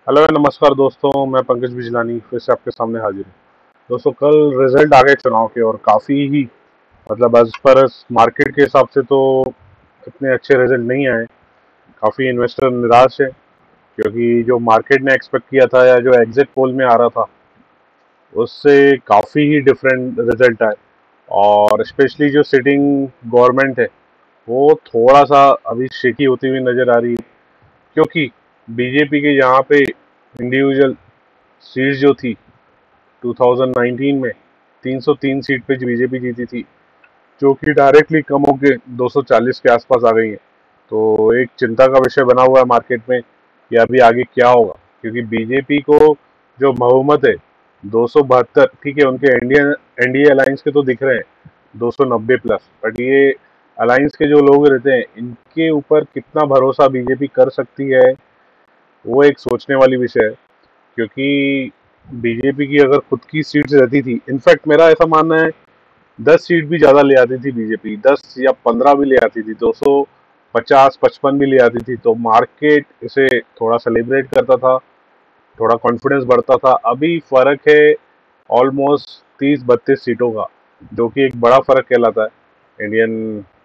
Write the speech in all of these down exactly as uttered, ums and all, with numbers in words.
Hello नमस्कार दोस्तों, मैं पंकज बिजलानी फिर से आपके सामने हाजिर हूँ। दोस्तों, कल रिजल्ट आ गए चुनाव के और काफ़ी ही मतलब एज पर मार्केट के हिसाब से तो इतने अच्छे रिजल्ट नहीं आए। काफ़ी इन्वेस्टर निराश है क्योंकि जो मार्केट ने एक्सपेक्ट किया था या जो एग्जिट पोल में आ रहा था उससे काफ़ी ही डिफरेंट रिजल्ट आए। और स्पेशली जो सिटिंग गवर्नमेंट है वो थोड़ा सा अभी शेकी होती हुई नज़र आ रही है, क्योंकि बीजेपी के यहाँ पे इंडिविजुअल सीट जो थी दो हज़ार उन्नीस में तीन सौ तीन सीट पे बीजेपी जीती थी, जो कि डायरेक्टली कम होकर दो सौ चालीस के आसपास आ गई है। तो एक चिंता का विषय बना हुआ है मार्केट में कि अभी आगे क्या होगा, क्योंकि बीजेपी को जो बहुमत है दो सौ बहत्तर, ठीक है, उनके इंडियन एनडीए अलायंस के तो दिख रहे हैं दो सौ नब्बे प्लस, बट ये अलायंस के जो लोग रहते हैं इनके ऊपर कितना भरोसा बीजेपी कर सकती है वो एक सोचने वाली विषय है। क्योंकि बीजेपी की अगर खुद की सीट्स रहती थी, इनफैक्ट मेरा ऐसा मानना है दस सीट भी ज्यादा ले आती थी बीजेपी, दस या पंद्रह भी ले आती थी, दो सौ पचास पचपन भी ले आती थी, तो मार्केट इसे थोड़ा सेलिब्रेट करता था, थोड़ा कॉन्फिडेंस बढ़ता था। अभी फर्क है ऑलमोस्ट तीस बत्तीस सीटों का, जो कि एक बड़ा फर्क कहलाता है। इंडियन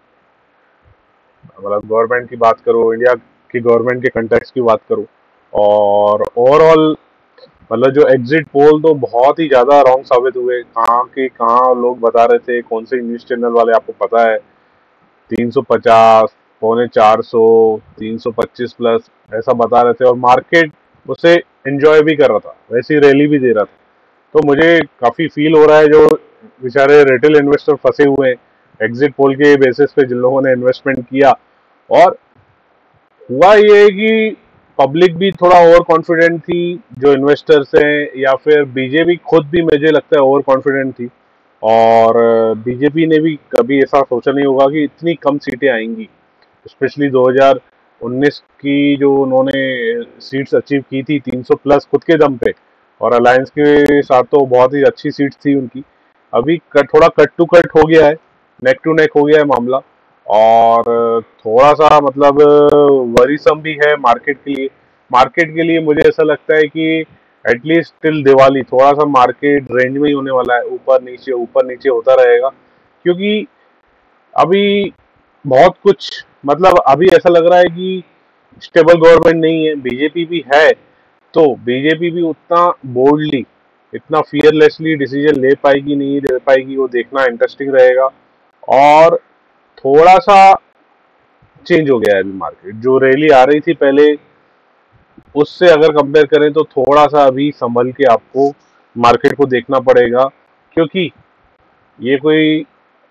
मतलब गवर्नमेंट की बात करो, इंडिया की गवर्नमेंट के कंटेक्स की बात करो, और ओवरऑल मतलब जो एग्जिट पोल तो बहुत ही ज्यादा रॉन्ग साबित हुए। कहाँ के कहाँ लोग बता रहे थे, कौन से न्यूज चैनल वाले आपको पता है तीन सौ पचास, पौने चार सौ, तीन सौ पच्चीस प्लस ऐसा बता रहे थे, और मार्केट उसे एंजॉय भी कर रहा था, वैसी रैली भी दे रहा था। तो मुझे काफी फील हो रहा है जो बेचारे रिटेल इन्वेस्टर फंसे हुए हैं एग्जिट पोल के बेसिस पे, जिन लोगों ने इन्वेस्टमेंट किया। और हुआ ये है कि पब्लिक भी थोड़ा ओवर कॉन्फिडेंट थी, जो इन्वेस्टर्स हैं, या फिर बीजेपी खुद भी मुझे लगता है ओवर कॉन्फिडेंट थी। और बीजेपी ने भी कभी ऐसा सोचा नहीं होगा कि इतनी कम सीटें आएंगी, स्पेशली दो हज़ार उन्नीस की जो उन्होंने सीट्स अचीव की थी तीन सौ प्लस खुद के दम पे, और अलायंस के साथ तो बहुत ही अच्छी सीट्स थी उनकी। अभी कट थोड़ा कट टू कट हो गया है, नेक टू नेक हो गया है मामला, और थोड़ा सा मतलब वरीसम भी है मार्केट के लिए। मार्केट के लिए मुझे ऐसा लगता है कि एटलीस्ट टिल दिवाली थोड़ा सा मार्केट रेंज में ही होने वाला है, ऊपर नीचे ऊपर नीचे होता रहेगा। क्योंकि अभी बहुत कुछ मतलब अभी ऐसा लग रहा है कि स्टेबल गवर्नमेंट नहीं है। बीजेपी भी है तो बीजेपी भी उतना बोल्डली, इतना फियरलेसली डिसीजन ले पाएगी नहीं ले पाएगी, वो देखना इंटरेस्टिंग रहेगा। और थोड़ा सा चेंज हो गया है अभी मार्केट, जो रैली आ रही थी पहले उससे अगर कंपेयर करें तो थोड़ा सा अभी संभल के आपको मार्केट को देखना पड़ेगा। क्योंकि ये कोई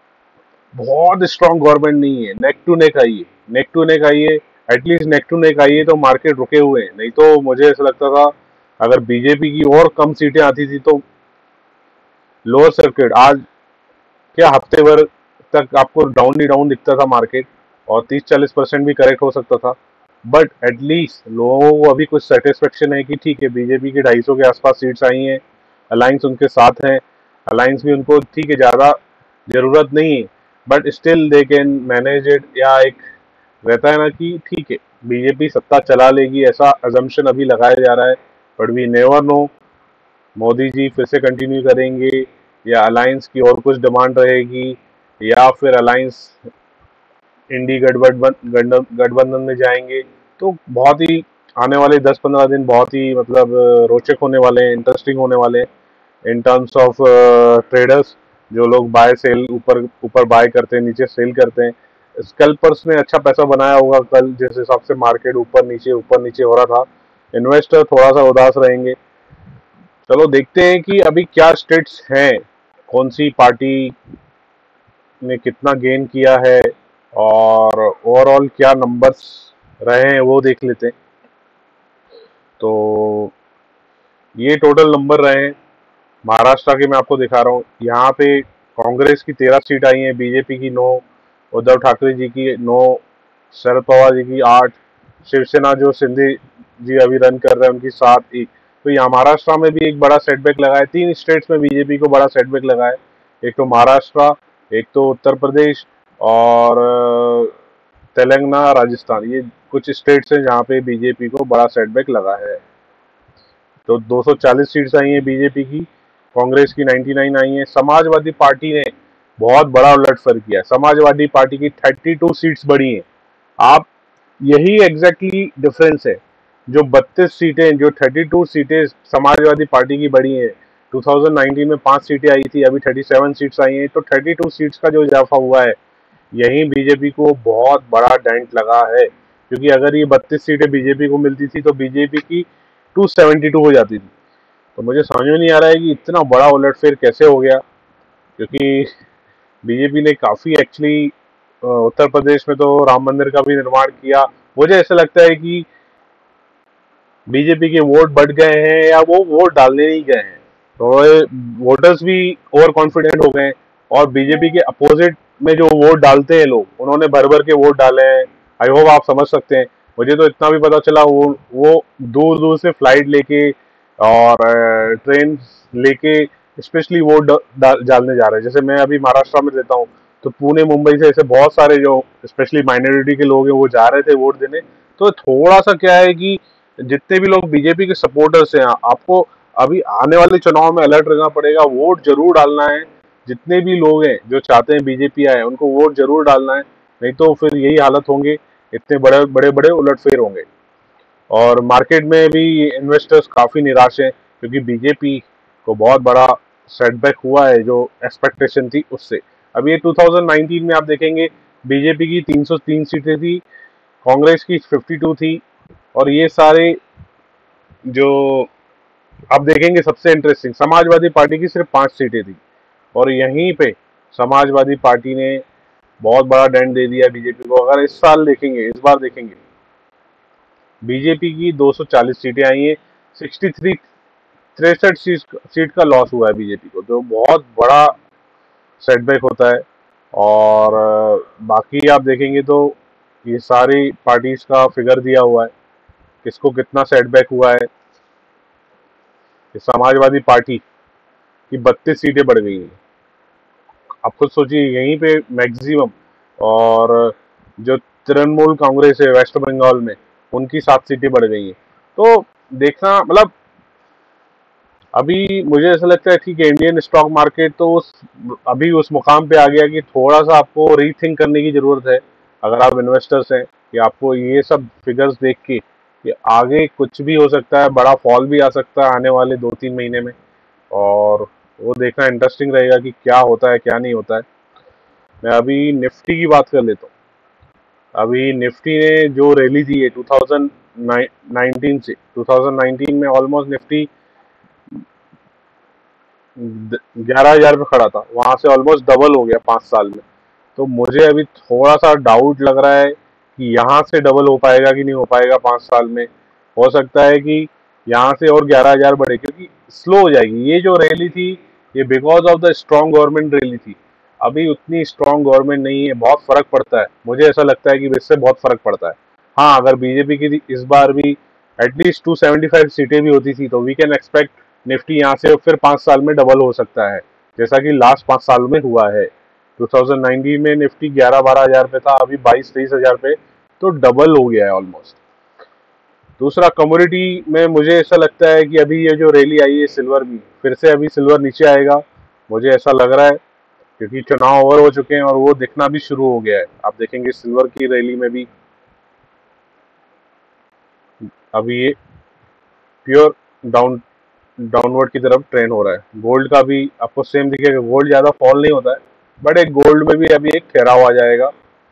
बहुत स्ट्रांग गवर्नमेंट नहीं है, नेक टू नेक आई है, नेक टू नेक आई है, एटलीस्ट नेक टू नेक आई है तो मार्केट रुके हुए हैं। नहीं तो मुझे ऐसा लगता था अगर बीजेपी की और कम सीटें आती थी तो लोअर सर्किट आज क्या हफ्ते भर तक आपको डाउन ही डाउन दिखता था मार्केट, और तीस चालीस परसेंट भी करेक्ट हो सकता था। बट एटलीस्ट लोगों को अभी कुछ सेटिस्फेक्शन है कि ठीक है, बीजेपी की ढाई सौ के आसपास सीट्स आई हैं, अलायंस उनके साथ हैं, अलायंस भी उनको ठीक है ज़्यादा जरूरत नहीं है, but still they can manage it. या एक रहता है ना कि ठीक है बीजेपी सत्ता चला लेगी, ऐसा अजम्पशन अभी लगाया जा रहा है, but we never know, Modi ji फिर से कंटिन्यू करेंगे या अलायंस की और कुछ डिमांड रहेगी, या फिर अलायंस इंडी गठबंधन गठबंधन में जाएंगे। तो बहुत ही आने वाले दस पंद्रह दिन बहुत ही मतलब रोचक होने वाले हैं, इंटरेस्टिंग होने वाले हैं इन टर्म्स ऑफ ट्रेडर्स, जो लोग बाय सेल ऊपर ऊपर बाय करते हैं, नीचे सेल करते हैं। स्कैल्पर्स ने अच्छा पैसा बनाया होगा कल, जिस हिसाब से मार्केट ऊपर नीचे ऊपर नीचे हो रहा था। इन्वेस्टर थोड़ा सा उदास रहेंगे। चलो देखते हैं कि अभी क्या स्टेट्स हैं, कौन सी पार्टी ने कितना गेन किया है, और ओवरऑल क्या नंबर्स रहे हैं वो देख लेते हैं। तो ये टोटल नंबर रहे हैं महाराष्ट्र के, मैं आपको दिखा रहा हूँ। यहाँ पे कांग्रेस की तेरह सीट आई हैं, बीजेपी की नौ, उद्धव ठाकरे जी की नौ, शरद पवार जी की आठ, शिवसेना जो शिंदे जी अभी रन कर रहे हैं उनकी सात एक। तो यहाँ महाराष्ट्र में भी एक बड़ा सेटबैक लगा है, तीन स्टेट्स में बीजेपी को बड़ा सेटबैक लगा है। एक तो महाराष्ट्र, एक तो उत्तर प्रदेश, और अ, तेलंगाना, राजस्थान, ये कुछ स्टेट्स हैं जहाँ पे बीजेपी को बड़ा सेटबैक लगा है। तो दो सौ चालीस सीट्स आई हैं बीजेपी की, कांग्रेस की निन्यानवे आई हैं। समाजवादी पार्टी ने बहुत बड़ा उलटफेर किया। समाजवादी पार्टी की बत्तीस सीट्स बढ़ी हैं। आप यही एग्जैक्टली डिफरेंस है। जो बत्तीस सीटें, जो बत्तीस सीटें समाजवादी पार्टी की बढ़ी हैं, दो हज़ार उन्नीस में पांच सीटें आई थी, अभी सैंतीस सीट्स आई हैं। तो बत्तीस सीट्स का जो इजाफा हुआ है, यही बीजेपी को बहुत बड़ा डेंट लगा है। क्योंकि अगर ये बत्तीस सीटें बीजेपी को मिलती थी तो बीजेपी की दो सौ बहत्तर हो जाती थी। तो मुझे समझ में नहीं आ रहा है कि इतना बड़ा उलटफेर कैसे हो गया। क्योंकि बीजेपी ने काफी एक्चुअली उत्तर प्रदेश में तो राम मंदिर का भी निर्माण किया। मुझे ऐसा लगता है कि बीजेपी के वोट बढ़ गए हैं या वो वोट डालने नहीं गए हैं, तो वोटर्स भी ओवर कॉन्फिडेंट हो गए हैं। और बीजेपी के अपोजिट में जो वोट डालते हैं लोग, उन्होंने भर भर के वोट डाले हैं। आई होप आप समझ सकते हैं। मुझे तो इतना भी पता चला, वो वो दूर दूर से फ्लाइट लेके और ट्रेन लेके स्पेशली वोट डालने जा रहे हैं। जैसे मैं अभी महाराष्ट्र में रहता हूँ, तो पुणे मुंबई से ऐसे बहुत सारे जो स्पेशली माइनॉरिटी के लोग हैं वो जा रहे थे वोट देने। तो थोड़ा सा क्या है कि जितने भी लोग बीजेपी के सपोर्टर्स हैं, आपको अभी आने वाले चुनाव में अलर्ट रहना पड़ेगा। वोट जरूर डालना है। जितने भी लोग हैं जो चाहते हैं बीजेपी आए, उनको वोट जरूर डालना है, नहीं तो फिर यही हालत होंगे, इतने बड़े बड़े बड़े उलटफेर होंगे। और मार्केट में भी इन्वेस्टर्स काफी निराश हैं, क्योंकि बीजेपी को बहुत बड़ा सेटबैक हुआ है जो एक्सपेक्टेशन थी उससे। अब ये दो हज़ार उन्नीस में आप देखेंगे, बीजेपी की तीन सौ तीन सीटें थी, कांग्रेस की बावन थी, और ये सारे जो आप देखेंगे, सबसे इंटरेस्टिंग, समाजवादी पार्टी की सिर्फ पांच सीटें थी। और यहीं पे समाजवादी पार्टी ने बहुत बड़ा डेंट दे दिया बीजेपी को। अगर इस साल देखेंगे, इस बार देखेंगे, बीजेपी की दो सौ चालीस सीटें आई हैं, तिरसठ तिरसठ सीट का लॉस हुआ है बीजेपी को, जो बहुत बड़ा सेटबैक होता है। और बाकी आप देखेंगे तो ये सारी पार्टीज का फिगर दिया हुआ है, किसको कितना सेटबैक हुआ है। समाजवादी पार्टी की बत्तीस सीटें बढ़ गई हैं। आप खुद सोचिए, यहीं पे मैक्सिमम। और जो तृणमूल कांग्रेस है वेस्ट बंगाल में, उनकी सात सीटें बढ़ गई हैं। तो देखना, मतलब अभी मुझे ऐसा लगता है कि इंडियन स्टॉक मार्केट तो उस अभी उस मुकाम पे आ गया कि थोड़ा सा आपको रीथिंक करने की जरूरत है। अगर आप इन्वेस्टर्स हैं, कि आपको ये सब फिगर्स देख के कि आगे कुछ भी हो सकता है, बड़ा फॉल भी आ सकता है आने वाले दो तीन महीने में, और वो देखना इंटरेस्टिंग रहेगा कि क्या होता है क्या नहीं होता है। मैं अभी निफ्टी की बात कर लेता हूँ। अभी निफ्टी ने जो रैली दी है दो हज़ार उन्नीस से, दो हज़ार उन्नीस में ऑलमोस्ट निफ्टी ग्यारह हजार पे खड़ा था, वहां से ऑलमोस्ट डबल हो गया पांच साल में। तो मुझे अभी थोड़ा सा डाउट लग रहा है कि यहाँ से डबल हो पाएगा कि नहीं हो पाएगा पांच साल में। हो सकता है कि यहाँ से और ग्यारह हजार बढ़े, क्योंकि स्लो हो जाएगी। ये जो रैली थी, ये because of the strong government rally थी। अभी उतनी स्ट्रॉन्ग गवर्नमेंट नहीं है, बहुत फर्क पड़ता है। मुझे ऐसा लगता है कि इससे बहुत फर्क पड़ता है। हाँ, अगर बीजेपी की इस बार भी एटलीस्ट दो सौ पचहत्तर सीटें भी होती थी, तो वी कैन एक्सपेक्ट निफ्टी यहाँ से फिर पांच साल में डबल हो सकता है, जैसा कि लास्ट पांच साल में हुआ है। दो हज़ार उन्नीस में निफ्टी ग्यारह बारह हजार पे था, अभी बाईस तेईस हजार पे, तो डबल हो गया है ऑलमोस्ट। दूसरा, कमोडिटी में मुझे ऐसा लगता है कि अभी ये जो रैली आई है सिल्वर में, फिर से अभी सिल्वर नीचे आएगा, मुझे ऐसा लग रहा है, क्योंकि चुनाव ओवर हो चुके हैं और वो दिखना भी शुरू हो गया है। आप देखेंगे सिल्वर की रैली में भी अभी ये प्योर डाउन डाउनवर्ड की तरफ ट्रेंड हो रहा है। गोल्ड का भी आपको सेम दिखेगा, गोल्ड ज्यादा फॉल नहीं होता है, बट एक गोल्ड में भी अभी एक ठहराव आ जाएगा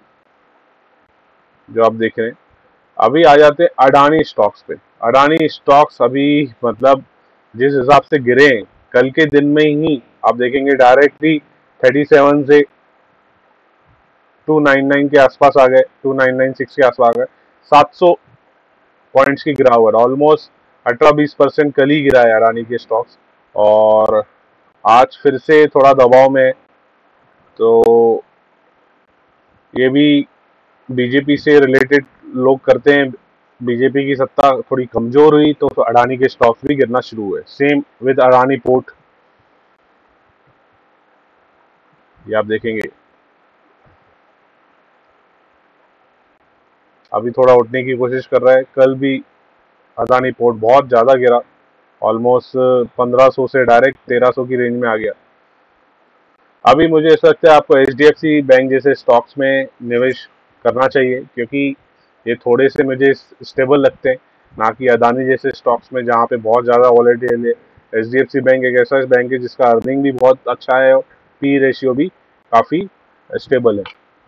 जो आप देख रहे हैं। अभी आ जाते हैं अडानी स्टॉक्स पे। अडानी स्टॉक्स अभी, मतलब जिस हिसाब से गिरे कल के दिन में ही, आप देखेंगे डायरेक्टली सैंतीस से दो सौ निन्यानवे के आसपास आ गए, दो सौ छियानवे के आसपास आ गए। सात सौ पॉइंट्स की गिरावट, ऑलमोस्ट अठारह बीस परसेंट कल ही गिरा है अडानी के स्टॉक्स। और आज फिर से थोड़ा दबाव में। तो ये भी बीजेपी से रिलेटेड लोग करते हैं। बीजेपी की सत्ता थोड़ी कमजोर हुई तो अडानी के स्टॉक्स भी गिरना शुरू हुए। सेम विद अडानी पोर्ट, ये आप देखेंगे अभी थोड़ा उठने की कोशिश कर रहा है। कल भी अडानी पोर्ट बहुत ज्यादा गिरा, ऑलमोस्ट पंद्रह सौ से डायरेक्ट तेरह सौ की रेंज में आ गया। अभी मुझे ऐसा लगता है आपको H D F C bank जैसे स्टॉक्स में निवेश करना चाहिए, क्योंकि ये थोड़े से मुझे स्टेबल लगते हैं, ना कि अदानी जैसे स्टॉक्स में जहाँ पे बहुत ज़्यादा वॉलेटाइल है। H D F C bank एक ऐसा बैंक है जिसका अर्निंग भी बहुत अच्छा है और पी रेशियो भी काफ़ी स्टेबल है।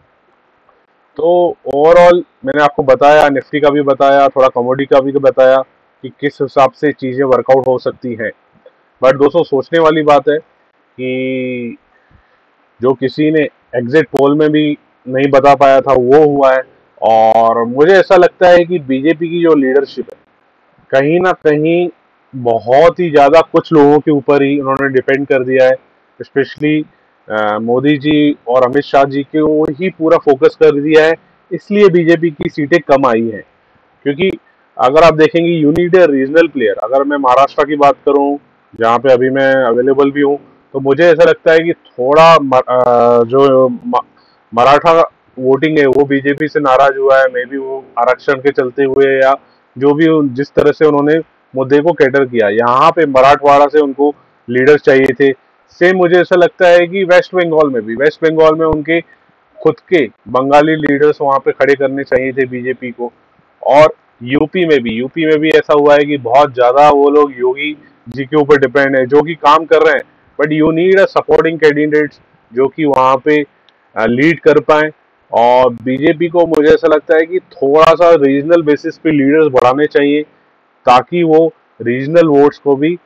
तो ओवरऑल मैंने आपको बताया, निफ्टी का भी बताया, थोड़ा कमोडिटी का भी बताया कि किस हिसाब से चीज़ें वर्कआउट हो सकती हैं। बट दोस्तों सोचने वाली बात है कि जो किसी ने एग्जिट पोल में भी नहीं बता पाया था वो हुआ है। और मुझे ऐसा लगता है कि बी जे पी की जो लीडरशिप है कहीं ना कहीं बहुत ही ज़्यादा कुछ लोगों के ऊपर ही उन्होंने डिपेंड कर दिया है। स्पेशली मोदी जी और अमित शाह जी के वो ही पूरा फोकस कर दिया है, इसलिए बी जे पी की सीटें कम आई हैं। क्योंकि अगर आप देखेंगे you need a regional player. अगर मैं महाराष्ट्र की बात करूं जहां पे अभी मैं अवेलेबल भी हूं, तो मुझे ऐसा लगता है कि थोड़ा म- अ, जो म- मराठा वोटिंग है वो बी जे पी से नाराज हुआ है। मे बी वो आरक्षण के चलते हुए या जो भी उन- जिस तरह से उन्होंने मुद्दे को कैटर किया, यहाँ पे मराठवाड़ा से उनको लीडर्स चाहिए थे। सेम मुझे ऐसा लगता है कि वेस्ट बंगाल में भी वेस्ट बंगाल में उनके खुद के बंगाली लीडर्स वहां पे खड़े करने चाहिए थे बी जे पी को। और यू पी में भी यूपी में भी ऐसा हुआ है कि बहुत ज्यादा वो लोग योगी जी के ऊपर डिपेंड है, जो कि काम कर रहे हैं। But you need a supporting candidates जो कि वहां पे लीड कर पाए। और बी जे पी को मुझे ऐसा लगता है कि थोड़ा सा रीजनल बेसिस पे लीडर्स बढ़ाने चाहिए, ताकि वो रीजनल वोट्स को भी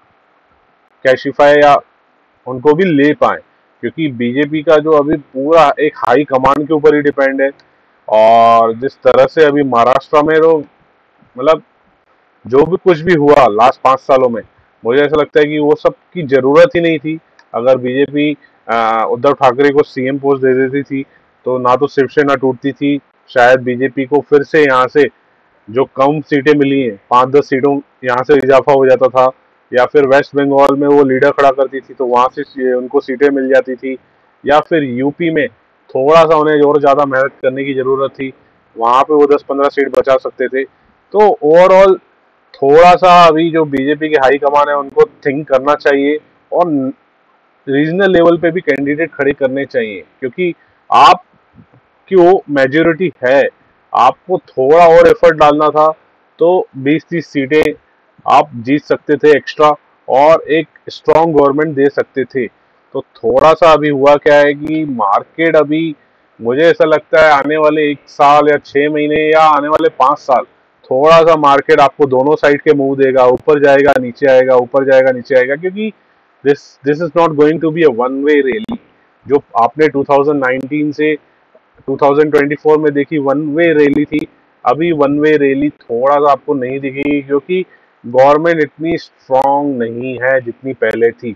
कैशिफाई या उनको भी ले पाए। क्योंकि बी जे पी का जो अभी पूरा एक हाई कमांड के ऊपर ही डिपेंड है। और जिस तरह से अभी महाराष्ट्र में तो मतलब जो भी कुछ भी हुआ लास्ट पांच सालों में, मुझे ऐसा लगता है कि वो सब की जरूरत ही नहीं थी। अगर B J P Uddhav Thackeray को सी एम पोस्ट दे देती थी तो ना तो शिवसेना टूटती थी, शायद बी जे पी को फिर से यहाँ से जो कम सीटें मिली हैं पाँच दस सीटों यहाँ से इजाफा हो जाता था। या फिर वेस्ट बंगाल में वो लीडर खड़ा करती थी तो वहां से उनको सीटें मिल जाती थी। या फिर यू पी में थोड़ा सा उन्हें और ज़्यादा मेहनत करने की ज़रूरत थी, वहां पे वो दस पंद्रह सीट बचा सकते थे। तो ओवरऑल थोड़ा सा अभी जो बी जे पी के हाई कमान है उनको थिंक करना चाहिए और रीजनल लेवल पे भी कैंडिडेट खड़े करने चाहिए। क्योंकि आप की वो मेजोरिटी है, आपको थोड़ा और एफर्ट डालना था तो बीस तीस सीटें आप जीत सकते थे एक्स्ट्रा और एक स्ट्रांग गवर्नमेंट दे सकते थे। तो थोड़ा सा अभी हुआ क्या है कि मार्केट अभी मुझे ऐसा लगता है आने वाले एक साल या छह महीने या आने वाले पांच साल थोड़ा सा मार्केट आपको दोनों साइड के मूव देगा, ऊपर जाएगा नीचे आएगा, ऊपर जाएगा नीचे आएगा। क्योंकि this this is not going to be a one way rally. जो आपने टू थाउजेंड नाइनटीन से टू थाउजेंड ट्वेंटी फोर में देखी वन वे रैली थी, अभी वन वे रैली थोड़ा सा आपको नहीं दिखेगी, क्योंकि गवर्नमेंट इतनी स्ट्रांग नहीं है जितनी पहले थी।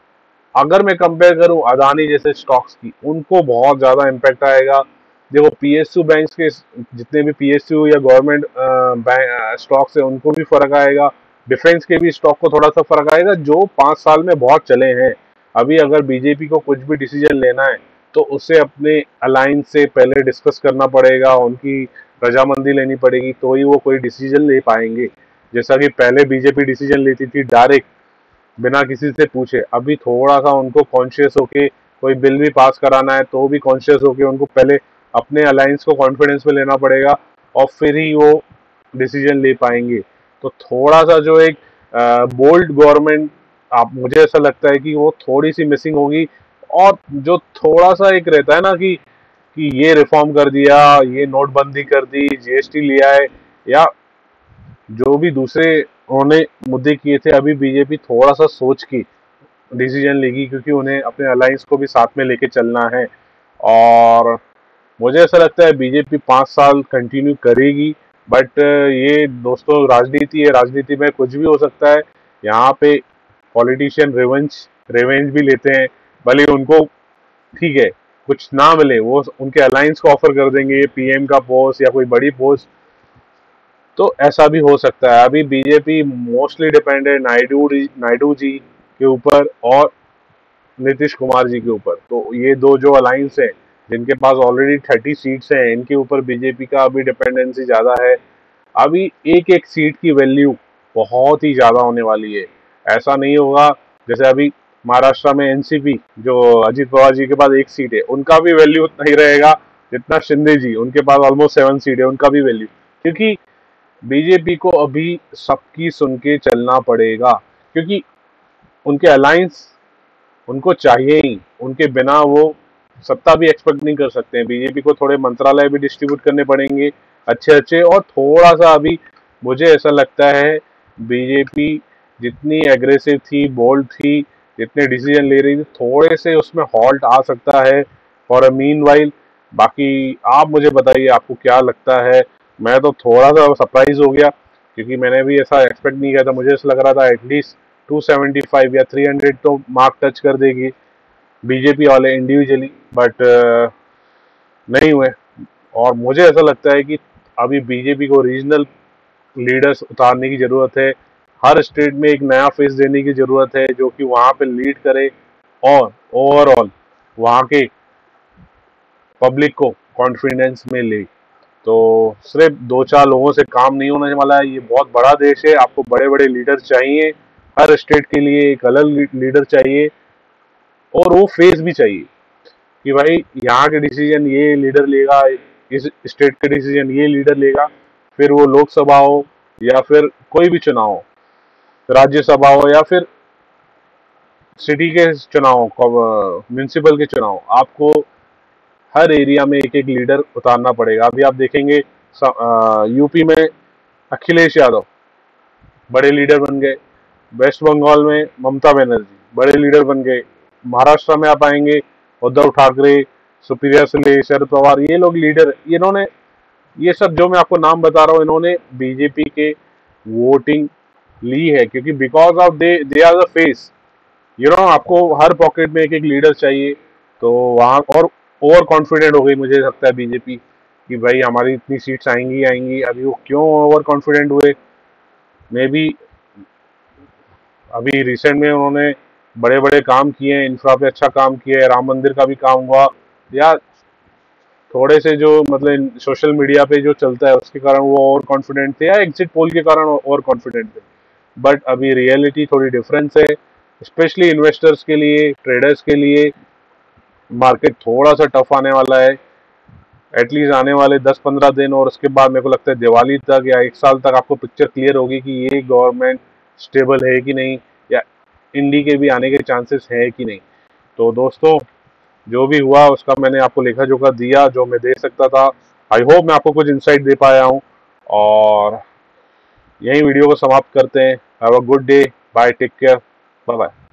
अगर मैं कंपेयर करूं अदानी जैसे स्टॉक्स की, उनको बहुत ज्यादा इम्पैक्ट आएगा। देखो पी एस यू बैंक के जितने भी पी एस यू या गवर्नमेंट स्टॉक्स है उनको भी फर्क आएगा। डिफेंस के भी स्टॉक को थोड़ा सा फर्क आएगा जो पांच साल में बहुत चले हैं। अभी अगर बी जे पी को कुछ भी डिसीजन लेना है तो उसे अपने अलायंस से पहले डिस्कस करना पड़ेगा, उनकी रजामंदी लेनी पड़ेगी, तो ही वो कोई डिसीजन ले पाएंगे। जैसा कि पहले बी जे पी डिसीजन लेती थी डायरेक्ट बिना किसी से पूछे, अभी थोड़ा सा उनको कॉन्शियस होके कोई बिल भी पास कराना है तो भी कॉन्शियस होके उनको पहले अपने अलायंस को कॉन्फिडेंस में लेना पड़ेगा और फिर ही वो डिसीजन ले पाएंगे। तो थोड़ा सा जो एक बोल्ड गवर्नमेंट आप मुझे ऐसा लगता है कि वो थोड़ी सी मिसिंग होगी। और जो थोड़ा सा एक रहता है ना कि कि ये रिफॉर्म कर दिया, ये नोटबंदी कर दी, जी एस टी लिया है, या जो भी दूसरे उन्होंने मुद्दे किए थे, अभी बी जे पी थोड़ा सा सोच के डिसीजन लेगी, क्योंकि उन्हें अपने अलायंस को भी साथ में लेके चलना है। और मुझे ऐसा लगता है बी जे पी पाँच साल कंटिन्यू करेगी। बट ये दोस्तों राजनीति है, राजनीति में कुछ भी हो सकता है। यहाँ पे पॉलिटिशियन रिवेंज रिवेंज भी लेते हैं, भले उनको ठीक है कुछ ना मिले वो उनके अलायंस को ऑफर कर देंगे पी एम का पोस्ट या कोई बड़ी पोस्ट। तो ऐसा भी हो सकता है। अभी B J P mostly depend है नायडू नायडू जी के ऊपर और नीतीश कुमार जी के ऊपर। तो ये दो जो अलायंस है जिनके पास ऑलरेडी थर्टी सीट्स हैं, इनके ऊपर बी जे पी का अभी डिपेंडेंसी ज्यादा है। अभी एक एक सीट की वैल्यू बहुत ही ज़्यादा होने वाली है। ऐसा नहीं होगा जैसे अभी महाराष्ट्र में एनसीपी, जो अजित पवार जी के पास एक सीट है, उनका भी वैल्यू उतना ही रहेगा जितना शिंदे जी, उनके पास ऑलमोस्ट सेवन सीट है, उनका भी वैल्यू। क्योंकि बीजेपी को अभी सबकी सुन के चलना पड़ेगा, क्योंकि उनके अलायंस उनको चाहिए ही, उनके बिना वो सत्ता भी एक्सपेक्ट नहीं कर सकते हैं। बीजेपी को थोड़े मंत्रालय भी डिस्ट्रीब्यूट करने पड़ेंगे अच्छे अच्छे, और थोड़ा सा अभी मुझे ऐसा लगता है बीजेपी जितनी एग्रेसिव थी, बोल्ड थी, जितने डिसीजन ले रही थी, थोड़े से उसमें हॉल्ट आ सकता है फॉर अ मीन वाइल। बाकी आप मुझे बताइए आपको क्या लगता है। मैं तो थोड़ा सा सरप्राइज हो गया, क्योंकि मैंने भी ऐसा एक्सपेक्ट नहीं किया था। मुझे ऐसा लग रहा था एटलीस्ट टू सेवेंटी फाइव या थ्री हंड्रेड तो मार्क टच कर देगी बीजेपी वाले इंडिविजुअली, बट नहीं हुए। और मुझे ऐसा लगता है कि अभी बीजेपी को रीजनल लीडर्स उतारने की जरूरत है। हर स्टेट में एक नया फेस देने की जरूरत है जो कि वहां पे लीड करे और ओवरऑल वहां के पब्लिक को कॉन्फिडेंस में ले। तो सिर्फ दो चार लोगों से काम नहीं होने वाला है। ये बहुत बड़ा देश है, आपको बड़े बड़े लीडर चाहिए। हर स्टेट के लिए एक अलग लीडर चाहिए, और वो फेस भी चाहिए कि भाई यहाँ के डिसीजन ये लीडर लेगा, इस स्टेट के डिसीजन ये लीडर लेगा। फिर वो लोकसभा हो या फिर कोई भी चुनाव हो, राज्यसभा हो या फिर सिटी के चुनाव, म्यूनिसिपल के चुनाव, आपको हर एरिया में एक एक लीडर उतारना पड़ेगा। अभी आप देखेंगे यूपी में अखिलेश यादव बड़े लीडर बन गए, वेस्ट बंगाल में ममता बनर्जी बड़े लीडर बन गए, महाराष्ट्र में आप आएंगे उद्धव ठाकरे, सुप्रिया सुले, शरद पवार, ये लोग लीडर, इन्होंने ये सब जो मैं आपको नाम बता रहा हूँ, इन्होंने बीजेपी के वोटिंग ली है, क्योंकि because of they they are the face. You know आपको हर पॉकेट में एक एक लीडर चाहिए। तो वहाँ और ओवर कॉन्फिडेंट हो गई मुझे लगता है बीजेपी कि भाई हमारी इतनी सीट्स आएंगी आएंगी। अभी वो क्यों ओवर कॉन्फिडेंट हुए, मे बी अभी रिसेंट में उन्होंने बड़े बड़े काम किए हैं, इंफ्रा पे अच्छा काम किया है, राम मंदिर का भी काम हुआ, या थोड़े से जो मतलब सोशल मीडिया पे जो चलता है उसके कारण वो ओवर कॉन्फिडेंट थे, या एग्जिट पोल के कारण ओवर कॉन्फिडेंट थे। बट अभी रियलिटी थोड़ी डिफरेंस है, स्पेशली इन्वेस्टर्स के लिए, ट्रेडर्स के लिए मार्केट थोड़ा सा टफ आने वाला है। एटलीस्ट आने वाले दस पंद्रह दिन, और उसके बाद मेरे को लगता है दिवाली तक या एक साल तक आपको पिक्चर क्लियर होगी कि ये गवर्नमेंट स्टेबल है कि नहीं, या इंडी के भी आने के चांसेस है कि नहीं। तो दोस्तों, जो भी हुआ उसका मैंने आपको लेखा जोखा दिया जो मैं दे सकता था। आई होप मैं आपको कुछ इंसाइट दे पाया हूँ, और यही वीडियो को समाप्त करते हैं। Have a good day, bye, take care, bye bye.